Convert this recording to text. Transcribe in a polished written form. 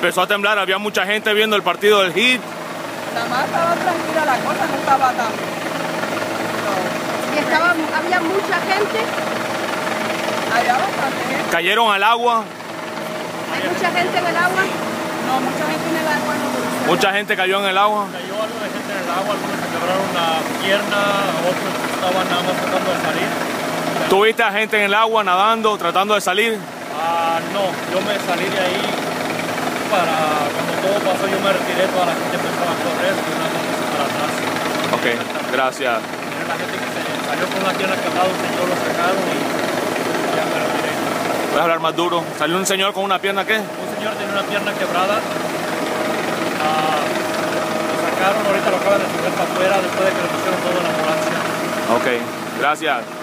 Empezó a temblar, había mucha gente viendo el partido del Heat. Nada más estaba tranquila la cosa, no estaba tan... Y había mucha gente. Había bastante gente. Cayeron al agua. Hay mucha gente en el agua. No, mucha gente en el agua no. Mucha gente cayó en el agua. Cayó algo de gente en el agua, algunos se quebraron la pierna, otros estaban nada más tratando de salir. ¿Tuviste a gente en el agua nadando, tratando de salir? No, yo me salí de ahí cuando todo pasó, yo me retiré, toda la gente empezó a correr y una más para atrás. Ok, gracias. Era la gente que se salió con la pierna quebrada, un señor lo sacaron y ya me retiré. ¿Puedes hablar más duro? ¿Salió un señor con una pierna qué? Un señor tenía una pierna quebrada, lo sacaron, ahorita lo acaban de subir para afuera después de que le pusieron toda la ambulancia. Ok, gracias.